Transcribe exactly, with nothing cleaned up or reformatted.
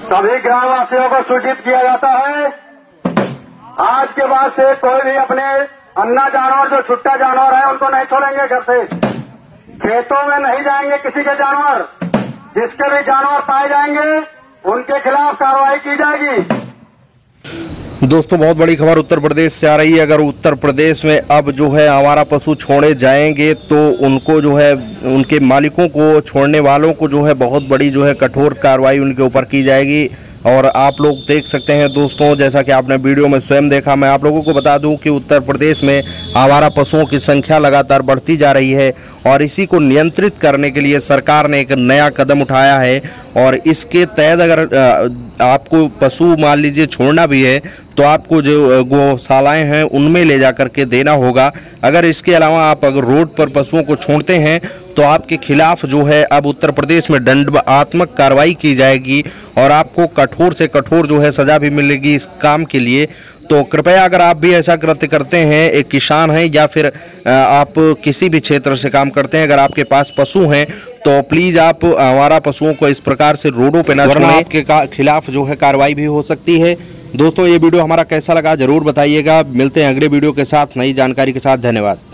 सभी ग्रामवासियों को सूचित किया जाता है, आज के बाद से कोई भी अपने अन्ना जानवर जो छुट्टा जानवर है उनको नहीं छोड़ेंगे। घर से खेतों में नहीं जाएंगे किसी के जानवर। जिसके भी जानवर पाए जाएंगे उनके खिलाफ कार्रवाई की जाएगी। दोस्तों, बहुत बड़ी खबर उत्तर प्रदेश से आ रही है। अगर उत्तर प्रदेश में अब जो है आवारा पशु छोड़े जाएंगे तो उनको जो है उनके मालिकों को, छोड़ने वालों को जो है बहुत बड़ी जो है कठोर कार्रवाई उनके ऊपर की जाएगी। और आप लोग देख सकते हैं दोस्तों, जैसा कि आपने वीडियो में स्वयं देखा, मैं आप लोगों को बता दूं कि उत्तर प्रदेश में आवारा पशुओं की संख्या लगातार बढ़ती जा रही है और इसी को नियंत्रित करने के लिए सरकार ने एक नया कदम उठाया है। और इसके तहत अगर आपको पशु मान लीजिए छोड़ना भी है तो आपको जो गौशालाएं हैं उनमें ले जा कर के देना होगा। अगर इसके अलावा आप अगर रोड पर पशुओं को छोड़ते हैं तो आपके खिलाफ जो है अब उत्तर प्रदेश में दंडात्मक कार्रवाई की जाएगी और आपको कठोर से कठोर जो है सज़ा भी मिलेगी इस काम के लिए। तो कृपया अगर आप भी ऐसा कृत्य करते हैं, एक किसान हैं या फिर आप किसी भी क्षेत्र से काम करते हैं, अगर आपके पास पशु हैं तो प्लीज़ आप आवारा पशुओं को इस प्रकार से रोडों पे ना छोड़ें, आपके खिलाफ जो है कार्रवाई भी हो सकती है। दोस्तों, ये वीडियो हमारा कैसा लगा ज़रूर बताइएगा। मिलते हैं अगले वीडियो के साथ नई जानकारी के साथ। धन्यवाद।